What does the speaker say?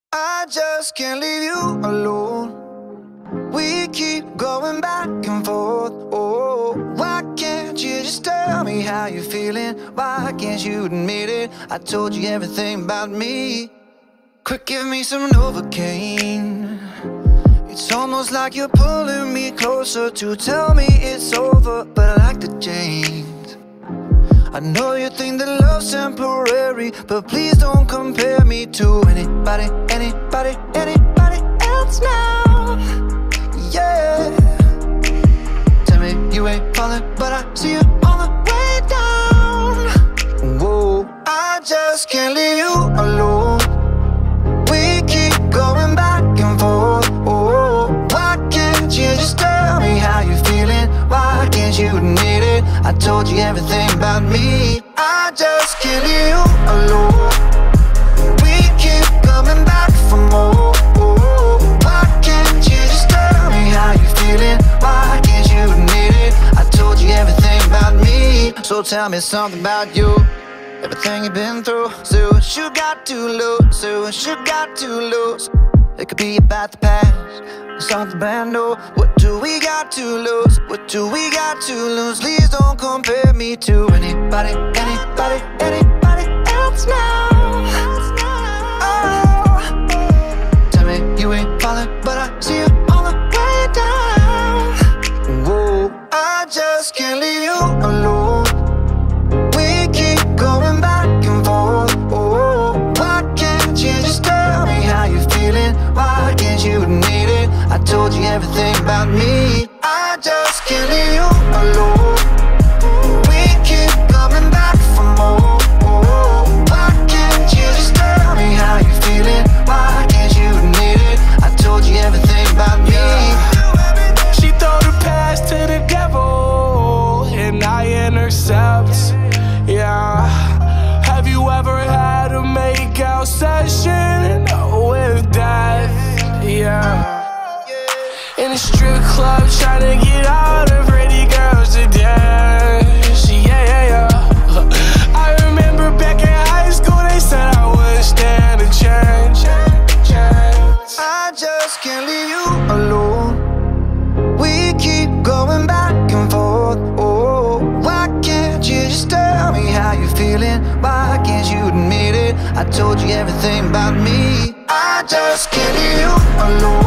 I just can't leave you alone. We keep going back and forth. Oh, why can't you just tell me how you're feeling? Why can't you admit it? I told you everything about me. Quick, give me some Novocaine. It's almost like you're pulling me closer to tell me it's over, but I like the change. I know you think that love's temporary, but please don't compare me to anybody else now. Yeah. Tell me you ain't falling, but I see you on the way down. Whoa, I just can't leave you alone. We keep going back and forth. Oh, why can't you just tell me how you're feeling? Why can't you admit it? I told you everything about me. I just can't leave you alone. We keep coming back for more. Oh, why can't you just tell me how you're feeling? Why can't you admit it? I told you everything about me. So tell me something about you, everything you've been through. So what you got to lose? So what you got to lose? It could be about the past, something brand new. What do we got to lose? What do we got to lose? Please don't compare me to anybody else now. Oh, tell me you ain't falling, but I see you on the way down. Whoa, I just can't leave you alone. We keep going back and forth. Oh, why can't you just tell me how you're feeling? Why can't you admit it? I told you everything about me. I just can't leave you alone. We keep coming back for more. Oh, why can't you just tell me how you're feeling? Why can't you admit it? I told you everything about me. She throw the past to the devil, and I intercept. Yeah. Have you ever had a make-out session with death? Yeah. In a strip club, trying to get all the pretty girls to dance. Yeah. I remember back in high school, they said I wouldn't stand a chance. I just can't leave you alone. We keep going back and forth. Oh, why can't you just tell me how you're feeling? Why can't you admit it? I told you everything about me. I just can't leave you alone.